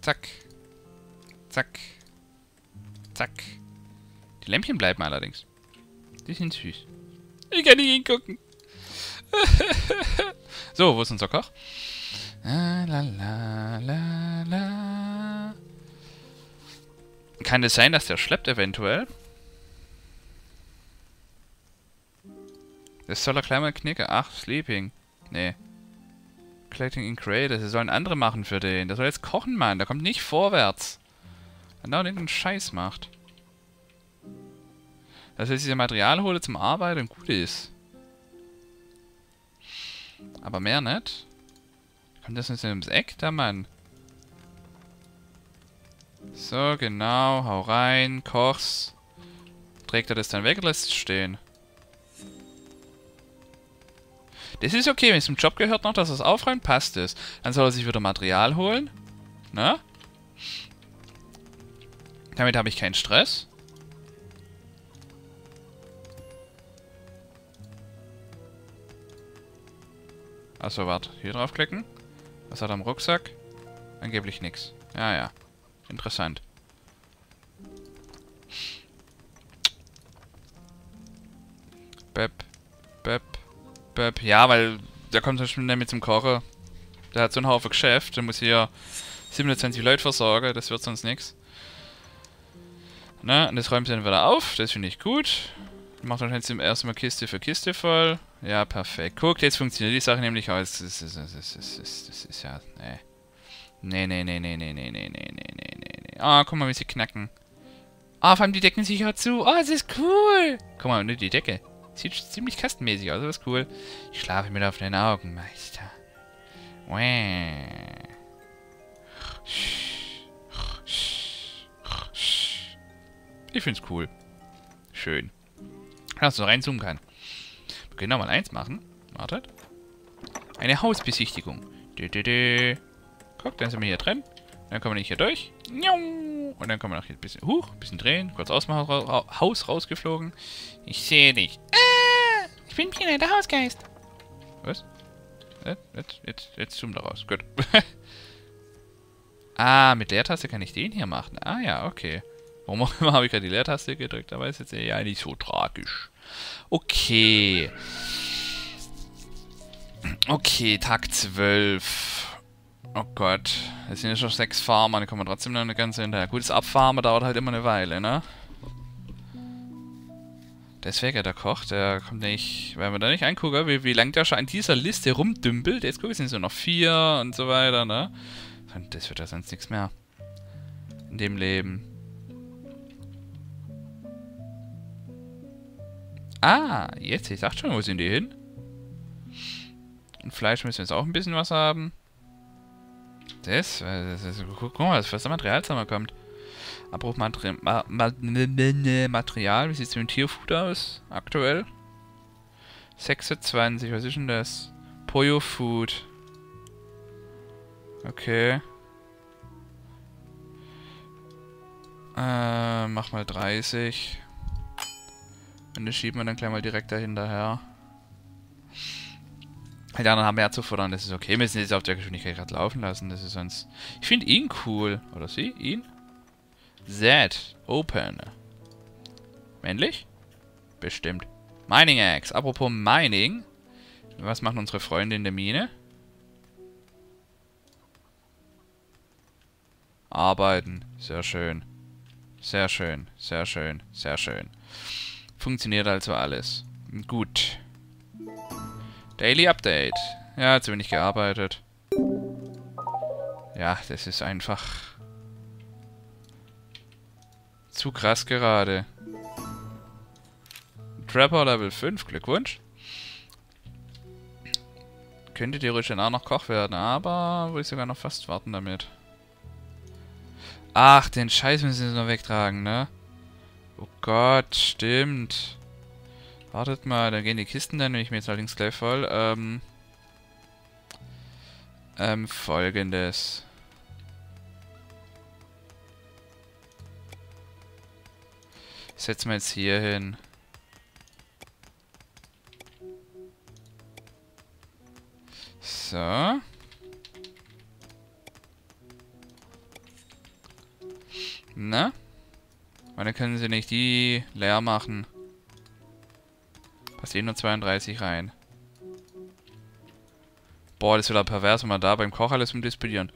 Zack. Zack. Zack. Die Lämpchen bleiben allerdings. Die sind süß. Ich kann nicht hingucken. So, wo ist unser Koch? La, la, la, la. Kann es sein, dass der schleppt eventuell? Das soll er gleich mal knicken. Ach, Sleeping. Nee. Collecting in Creators. Das sollen andere machen für den. Der soll jetzt kochen, Mann. Der kommt nicht vorwärts. Wenn er irgendeinen Scheiß macht. Dass er sich das Material hole zum Arbeiten und gut ist. Aber mehr nicht. Kommt das nicht ums Eck, der Mann? So, genau. Hau rein. Koch's. Trägt er das dann weg oder lässt es stehen? Das ist okay, wenn es zum Job gehört noch, dass er es aufräumt, passt es. Dann soll er sich wieder Material holen. Na? Damit habe ich keinen Stress. Achso, warte. Hier draufklicken. Was hat er am Rucksack? Angeblich nichts. Ja, ja. Interessant. Bep. Bep. Bep. Ja, weil der kommt so schnell mit zum Kochen. Der hat so einen Haufen Geschäft. Der muss hier 27 Leute versorgen. Das wird sonst nichts. Na, und das räumt sie dann wieder auf. Das finde ich gut. Macht wahrscheinlich zum ersten Mal Kiste für Kiste voll. Ja, perfekt. Guckt, jetzt funktioniert die Sache nämlich auch. Das ist ja... Nee. Nee. Ah, guck mal, wie sie knacken. Ah, vor allem die decken sich ja zu. Oh, das ist cool. Guck mal, nur die Decke. Sieht ziemlich kastenmäßig aus, das ist cool. Ich schlafe mit offenen Augen, Meister. Ich find's cool. Schön. Dass du reinzoomen kann. Wir können nochmal eins machen. Wartet. Eine Hausbesichtigung. Guck, dann sind wir hier drin. Dann kommen wir nicht hier durch. Und dann kommen wir noch hier ein bisschen ein bisschen drehen. Kurz aus dem Haus rausgeflogen. Ich sehe dich. Ich bin Pina, der Hausgeist. Was? Jetzt zoom da raus. Gut. Ah, mit Leertaste kann ich den hier machen. Ah ja, okay. Warum auch immer habe ich gerade die Leertaste gedrückt, aber ist jetzt ja nicht so tragisch. Okay. Okay, Tag 12. Oh Gott. Es sind ja schon 6 Farmer, dann kommen wir trotzdem noch eine ganze hinterher. Gut, das Abfarmen dauert halt immer eine Weile, ne? Deswegen, der Koch, der kommt nicht... Wenn wir da nicht angucken, wie lange der schon an dieser Liste rumdümpelt. Jetzt guck, es sind so noch 4 und so weiter, ne? Und das wird ja sonst nichts mehr. In dem Leben. Ah, jetzt, ich dachte schon, wo sind die hin? Und Fleisch müssen wir jetzt auch ein bisschen was haben. Guck mal, was für das Material zusammenkommt. Abbruch Material, wie sieht es mit dem Tierfood aus? Aktuell? 26, was ist denn das? Poyo Food. Okay. Mach mal 30. Und das schieben wir dann gleich mal direkt dahinterher. Die anderen haben wir ja zu futtern, das ist okay. Wir müssen jetzt auf der Geschwindigkeit gerade laufen lassen, das ist sonst... Ich finde ihn cool. Oder sie? Ihn? Z. Open. Männlich? Bestimmt. Mining Axe. Apropos Mining. Was machen unsere Freunde in der Mine? Arbeiten. Sehr schön. Sehr schön. Sehr schön. Sehr schön. Funktioniert also alles. Gut. Daily Update. Ja, zu wenig gearbeitet. Ja, das ist einfach... zu krass gerade. Trapper Level 5, Glückwunsch. Könnte theoretisch dann auch noch Koch werden, aber würde ich sogar noch fast warten damit. Ach, den Scheiß müssen sie noch wegtragen, ne? Oh Gott, stimmt. Wartet mal, da gehen die Kisten dann, wenn ich mir jetzt allerdings gleich voll. Folgendes. Setzen wir jetzt hier hin. So. Na? Und dann können sie nicht die leer machen. Passt eh nur 32 rein. Boah, das wird aber pervers, wenn wir da beim Koch alles umdisputieren.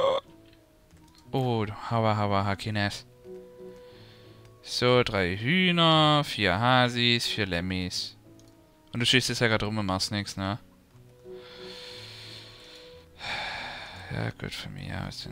Oh, Hawa, Hakines. So, 3 Hühner, 4 Hasis, 4 Lemmis. Und du schießt jetzt ja gerade rum und machst nichts, ne? Ja, gut, von mir aus.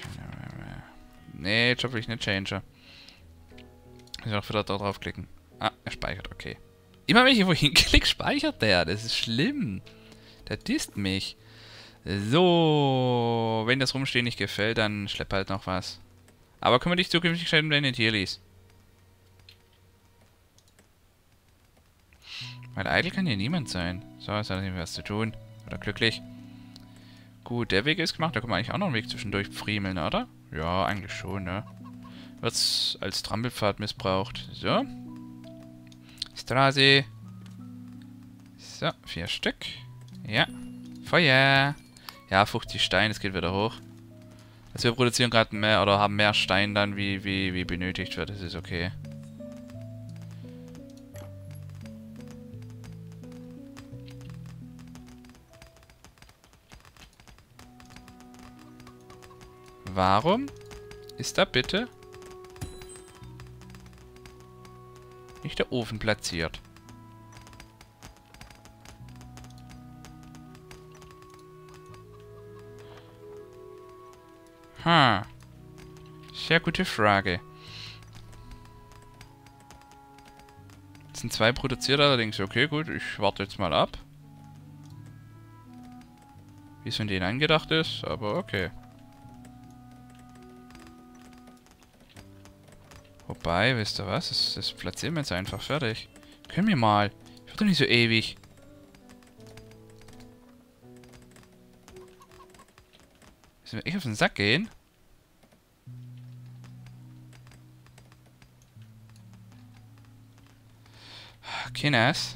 Nee, Job will ich nicht changen. Ich will auch wieder da draufklicken. Ah, er speichert, okay. Immer wenn ich irgendwo hinklicke, speichert der. Das ist schlimm. Der disst mich. So, wenn das Rumstehen nicht gefällt, dann schlepp halt noch was. Aber kümmere dich zukünftig schnell um deine Tierlis. Weil eitel kann hier niemand sein. So, jetzt hat er nicht mehr was zu tun. Oder glücklich. Gut, der Weg ist gemacht. Da kann man eigentlich auch noch einen Weg zwischendurch friemeln, oder? Ja, eigentlich schon, ne? Wird's als Trampelpfad missbraucht. So. Straße. So, 4 Stück. Ja. Feuer. Ja, 50 Steine, es geht wieder hoch. Also wir produzieren gerade mehr oder haben mehr Stein dann, wie benötigt wird. Das ist okay. Warum ist da bitte nicht der Ofen platziert? Sehr gute Frage. Es sind 2 produziert allerdings. Okay, gut, ich warte jetzt mal ab. Wie es von denen angedacht ist, aber okay. Wobei, wisst ihr was? Das platzieren wir jetzt einfach fertig. Können wir mal. Ich werde doch nicht so ewig. Müssen wir echt auf den Sack gehen? Kinas.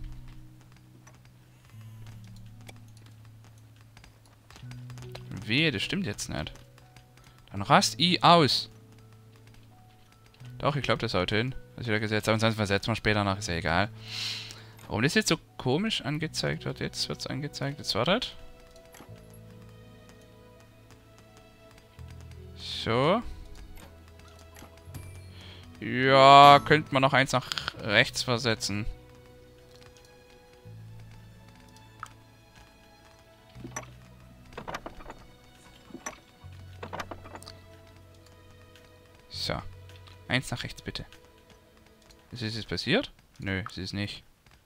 Wehe, das stimmt jetzt nicht. Dann rast I aus. Doch, ich glaube, das haut hin. Das ist wieder gesetzt. Aber sonst versetzen wir später nach, ist ja egal. Warum das jetzt so komisch angezeigt wird? Jetzt wird es angezeigt. Jetzt wartet. So. Ja, könnte man noch eins nach rechts versetzen. So. Eins nach rechts, bitte. Ist es jetzt passiert? Nö, es ist nicht.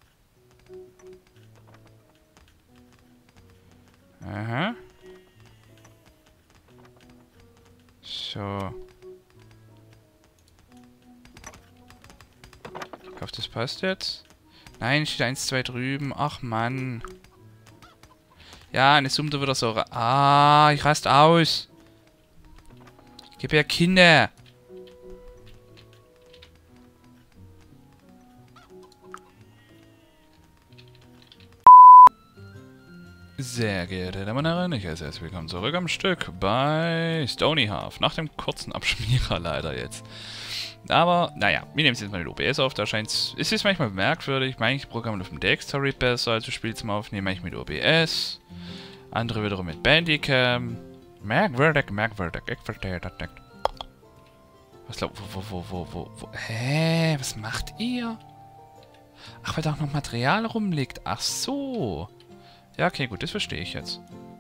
Aha. So. Ich hoffe, das passt jetzt. Nein, steht 1, 2 drüben. Ach, Mann. Ja, eine summt wieder so. Ah, ich rast aus. Ich gebe ja Kinder. Sehr geehrte Damen und Herren, ich heiße herzlich willkommen zurück am Stück bei Stony Half. Nach dem kurzen Abschmierer leider jetzt. Aber, naja, wir nehmen es jetzt mal mit OBS auf, da scheint es... Es ist manchmal merkwürdig, manche Programme auf dem Dextory besser, als das Spiel zum Aufnehmen, manchmal mit OBS. Andere wiederum mit Bandicam. Merkwürdig, ich verstehe das nicht. Was glaubt... Wo... Hä? Was macht ihr? Ach, weil da auch noch Material rumliegt. Ach so. Ja, okay, gut, das verstehe ich jetzt.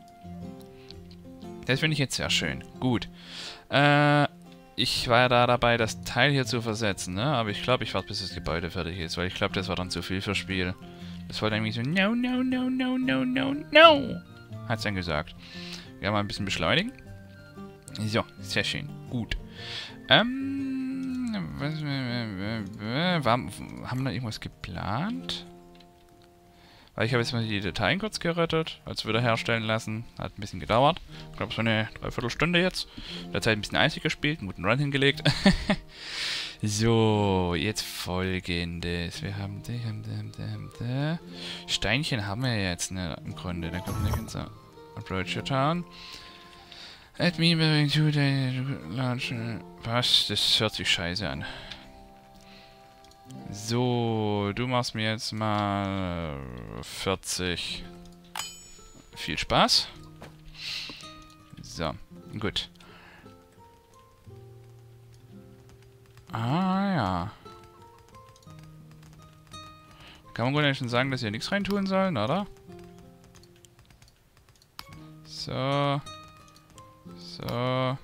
Das finde ich jetzt sehr schön. Gut. Ich war ja da dabei, das Teil hier zu versetzen, ne? Aber ich glaube, ich warte, bis das Gebäude fertig ist, weil ich glaube, das war dann zu viel fürs Spiel. Das war dann irgendwie so, no, no, no, no, no, no, no. Hat's dann gesagt. Ja, mal ein bisschen beschleunigen. So, sehr schön. Gut. Haben wir irgendwas geplant? Weil ich habe jetzt mal die Dateien kurz gerettet, also wieder herstellen lassen. Hat ein bisschen gedauert. Ich glaube, so eine Dreiviertelstunde jetzt. In der Zeit ein bisschen Eisig gespielt, einen guten Run hingelegt. So, jetzt folgendes. Wir haben Steinchen haben wir jetzt, ne, im Grunde. Dann kommt der ganze Approach Town. Let me bring to the launch. Was? Das hört sich scheiße an. So, du machst mir jetzt mal 40. Viel Spaß. So, gut. Ah, ja. Kann man wohl schon sagen, dass wir nichts reintun sollen, oder? So. So.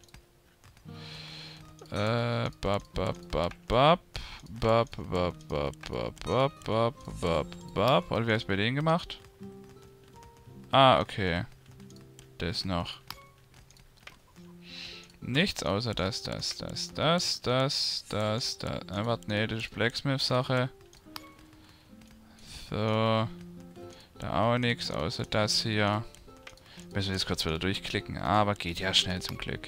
Bap, bap, bap, bap. Bap, bap, bap, bap, bap, bap, bap, bap. Und wer ist bei denen gemacht? Ah, okay. Das noch. Nichts außer das. Warte, nee, das ist Blacksmith-Sache. So. Da auch nichts außer das hier. Müssen wir jetzt kurz wieder durchklicken. Aber geht ja schnell zum Glück.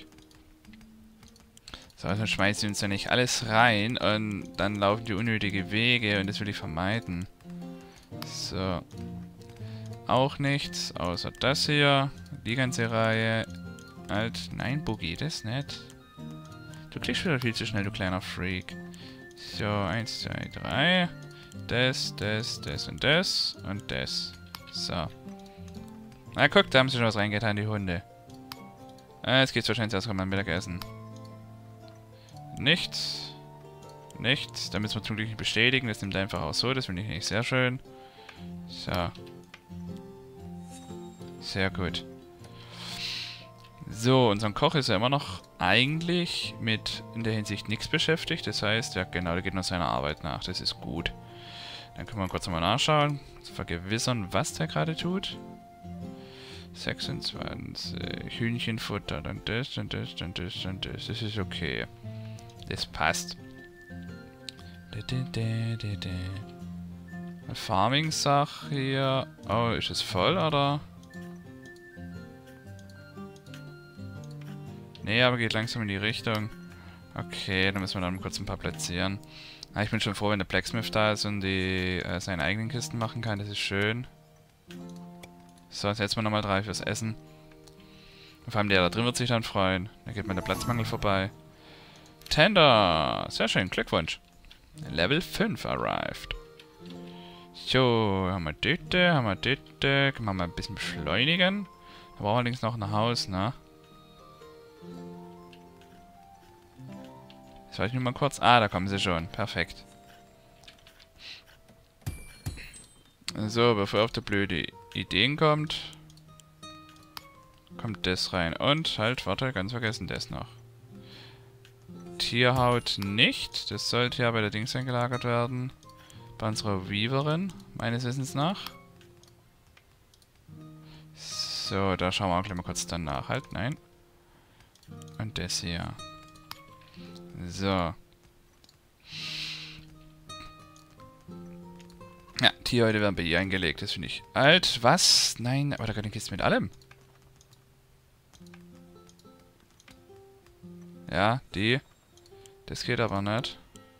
So, also schmeißen wir uns ja nicht alles rein und dann laufen die unnötige Wege und das will ich vermeiden. So. Auch nichts außer das hier. Die ganze Reihe. Alt. Nein, Boogie, das ist nett. Du klickst wieder viel zu schnell, du kleiner Freak. So, 1, 2, 3. Das und das und das. So. Na guck, da haben sie schon was reingetan, die Hunde. Jetzt geht's wahrscheinlich erstmal beim Mittagessen. Nichts. Nichts. Da müssen wir zum Glück nicht bestätigen. Das nimmt einfach auch so. Das finde ich nicht sehr schön. So. Sehr gut. So, unser Koch ist ja immer noch eigentlich mit in der Hinsicht nichts beschäftigt. Das heißt, ja genau, der geht noch seiner Arbeit nach. Das ist gut. Dann können wir kurz nochmal nachschauen. Vergewissern, was der gerade tut. 26. Hühnchenfutter. Dann das, dann das, dann das, dann das. Das ist okay. Das passt. Farming-Sache hier. Oh, ist es voll, oder? Nee, aber geht langsam in die Richtung. Okay, dann müssen wir dann kurz ein paar platzieren. Ah, ich bin schon froh, wenn der Blacksmith da ist und die seine eigenen Kisten machen kann. Das ist schön. So, jetzt setzen wir nochmal 3 fürs Essen. Und vor allem der da drin wird sich dann freuen. Da geht mir der Platzmangel vorbei. Tender! Sehr schön, Glückwunsch. Level 5 arrived. So, haben wir Döte, haben wir Döte. Können wir mal ein bisschen beschleunigen. Da brauchen wir allerdings noch ein Haus, ne? Das weiß ich nur mal kurz. Ah, da kommen sie schon. Perfekt. So, bevor auf der blöde Ideen kommt, kommt das rein. Und, halt, warte, ganz vergessen, das noch. Tierhaut nicht. Das sollte ja bei der Dings eingelagert werden. Bei unserer Weaverin, meines Wissens nach. So, da schauen wir auch gleich mal kurz dann nach. Halt, nein. Und das hier. So. Ja, Tierhäute werden bei ihr eingelegt. Das finde ich alt. Was? Nein, aber da kann ich Kiste mit allem. Ja, die. Das geht aber nicht.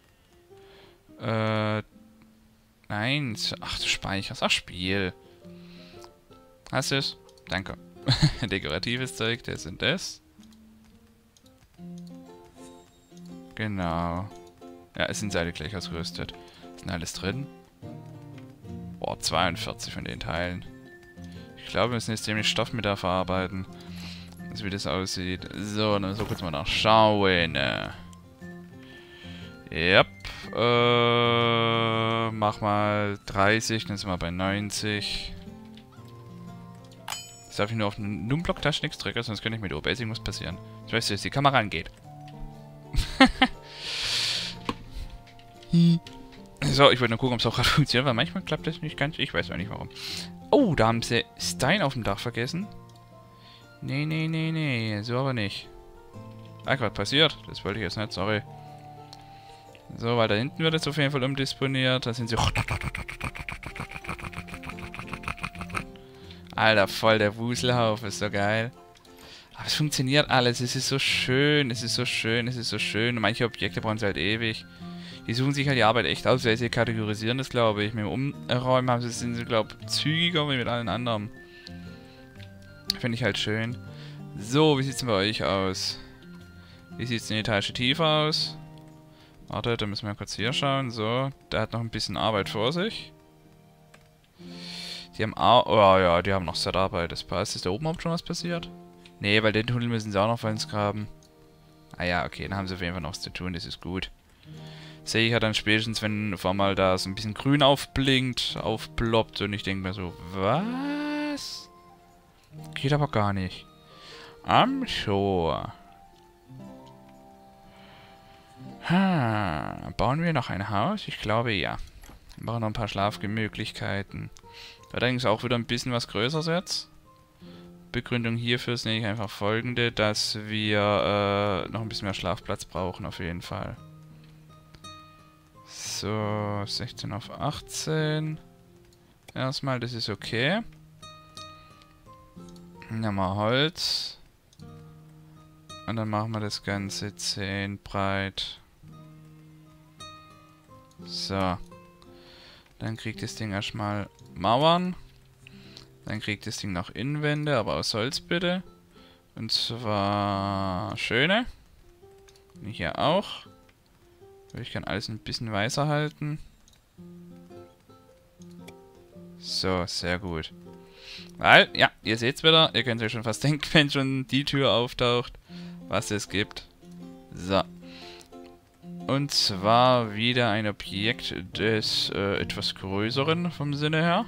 Nein. Ach, du speicherst. Ach, Spiel. Hast du es? Danke. Dekoratives Zeug, das und das. Genau. Ja, es sind Seile gleich ausgerüstet. Ist denn alles drin? Boah, 42 von den Teilen. Ich glaube, wir müssen jetzt ziemlich Stoff mit da verarbeiten. Also wie das aussieht. So, dann müssen wir kurz mal nachschauen. Yep. Mach mal 30, dann sind wir bei 90. Jetzt darf ich nur auf den Numblock-Taschen nichts drücken, sonst könnte ich mit OBS irgendwas passieren. Ich weiß, dass die Kamera angeht. So, ich wollte nur gucken, ob es auch gerade funktioniert, weil manchmal klappt das nicht ganz. Ich weiß auch nicht warum. Oh, da haben sie Stein auf dem Dach vergessen. Nee, nee, nee, nee. So aber nicht. Ah, gerade passiert. Das wollte ich jetzt nicht, sorry. So, weil da hinten wird jetzt auf jeden Fall umdisponiert. Da sind sie... Alter, voll der Wuselhaufen. Ist so geil. Aber es funktioniert alles. Es ist so schön. Es ist so schön. Es ist so schön. Und manche Objekte brauchen sie halt ewig. Die suchen sich halt die Arbeit echt aus, weil sie kategorisieren das, glaube ich. Mit dem Umräumen sind sie, glaube ich, zügiger wie mit allen anderen. Finde ich halt schön. So, wie sieht's denn bei euch aus? Wie sieht's eine Etage tiefer aus? Warte, da müssen wir kurz hier schauen. So, der hat noch ein bisschen Arbeit vor sich. Die haben oh ja, die haben noch Set-Arbeit. Das passt. Ist da oben auch schon was passiert? Nee, weil den Tunnel müssen sie auch noch für uns graben. Ah ja, okay, dann haben sie auf jeden Fall noch was zu tun. Das ist gut. Sehe ich ja dann spätestens, wenn auf einmal da so ein bisschen grün aufblinkt, aufploppt und ich denke mir so, was? Geht aber gar nicht. I'm sure. Bauen wir noch ein Haus? Ich glaube ja. Wir brauchen noch ein paar Schlafmöglichkeiten. Allerdings auch wieder ein bisschen was Größeres jetzt. Begründung hierfür ist nämlich einfach folgende, dass wir noch ein bisschen mehr Schlafplatz brauchen auf jeden Fall. So, 16 auf 18. Erstmal, das ist okay. Dann nehmen wir Holz. Und dann machen wir das Ganze 10 breit. So. Dann kriegt das Ding erstmal Mauern. Dann kriegt das Ding noch Innenwände, aber aus Holz bitte. Und zwar schöne. Und hier auch. Ich kann alles ein bisschen weißer halten. So, sehr gut. Weil, ja, ihr seht's wieder. Ihr könnt euch schon fast denken, wenn schon die Tür auftaucht, was es gibt. So. Und zwar wieder ein Objekt des etwas größeren vom Sinne her.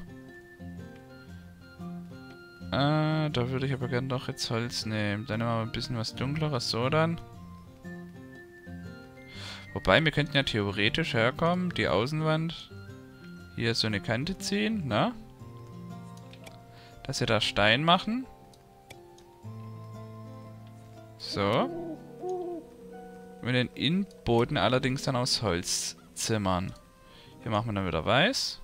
Da würde ich aber gerne doch jetzt Holz nehmen. Dann nehmen wir ein bisschen was dunkleres, so dann. Wobei, wir könnten ja theoretisch herkommen, die Außenwand hier so eine Kante ziehen, ne? Dass wir da Stein machen. So. Und den Innenboden allerdings dann aus Holz zimmern. Hier machen wir dann wieder weiß.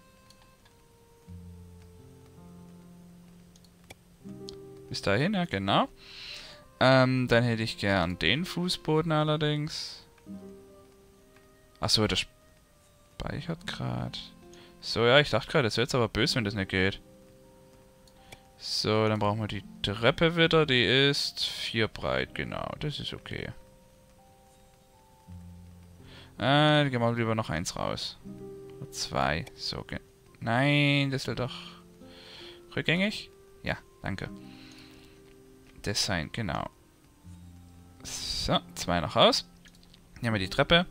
Bis dahin, ja, genau. Dann hätte ich gern den Fußboden allerdings. Achso, der speichert gerade. So, ja, ich dachte gerade, das wäre jetzt aber böse, wenn das nicht geht. So, dann brauchen wir die Treppe wieder. Die ist 4 breit, genau. Das ist okay. Dann gehen wir lieber noch 1 raus. 2. So, nein, das will doch rückgängig. Ja, danke. Design, genau. So, 2 noch raus. Nehmen wir die Treppe.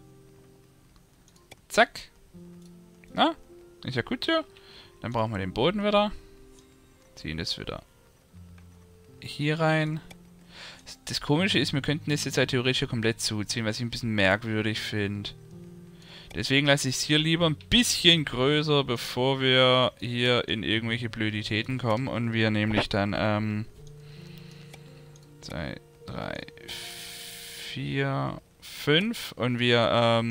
Zack. Na, ist ja gut so. Dann brauchen wir den Boden wieder. Ziehen das wieder hier rein. Das Komische ist, wir könnten das jetzt halt theoretisch komplett zuziehen, was ich ein bisschen merkwürdig finde. Deswegen lasse ich es hier lieber ein bisschen größer, bevor wir hier in irgendwelche Blöditäten kommen und wir nämlich dann 2, 3, 4, 5 und wir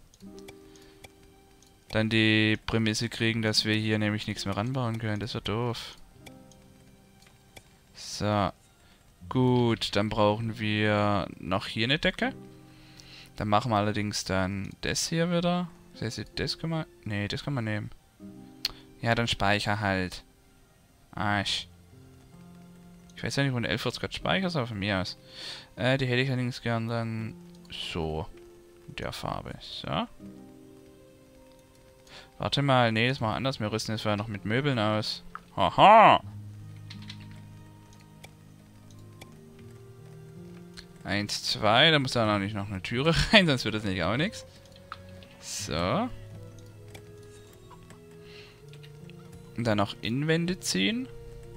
dann die Prämisse kriegen, dass wir hier nämlich nichts mehr ranbauen können. Das wäre doof. So. Gut, dann brauchen wir noch hier eine Decke. Dann machen wir allerdings dann das hier wieder. Das heißt, das können wir... Nee, das können wir nehmen. Ja, dann speicher halt. Arsch. Ich weiß ja nicht, wo ein 11 gerade speichert, aber von mir aus. Die hätte ich allerdings gern dann so. In der Farbe. So. Warte mal, nee, das machen wir anders. Wir rüsten das vorher noch mit Möbeln aus. Haha! 1, 2, da muss da noch nicht noch eine Türe rein, sonst wird das nicht auch nichts. So. Und dann noch Innenwände ziehen.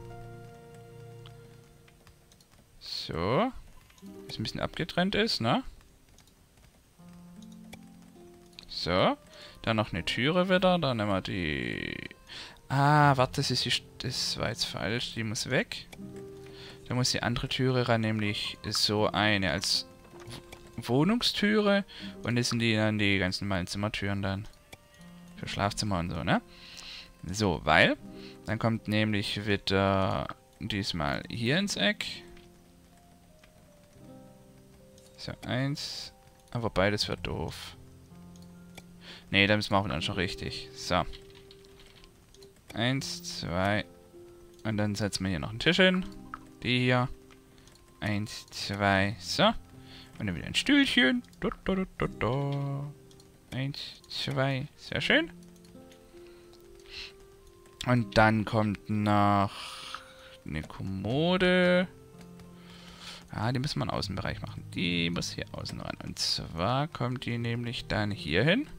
So. Dass ein bisschen abgetrennt ist, ne? So. Dann noch eine Türe wieder. Dann nehmen wir die... Ah, warte, das war jetzt falsch. Die muss weg. Da muss die andere Türe ran, nämlich so eine als Wohnungstüre. Und das sind dann die ganz normalen Zimmertüren dann. Für Schlafzimmer und so, ne? So, weil dann kommt nämlich wieder diesmal hier ins Eck. So, 1. Aber beides wird doof. Ne, das machen wir dann schon richtig. So. 1, 2. Und dann setzen wir hier noch einen Tisch hin. Die hier. 1, 2, so. Und dann wieder ein Stühlchen. 1, 2, sehr schön. Und dann kommt noch eine Kommode. Ah, die müssen wir im Außenbereich machen. Die muss hier außen ran. Und zwar kommt die nämlich dann hier hin.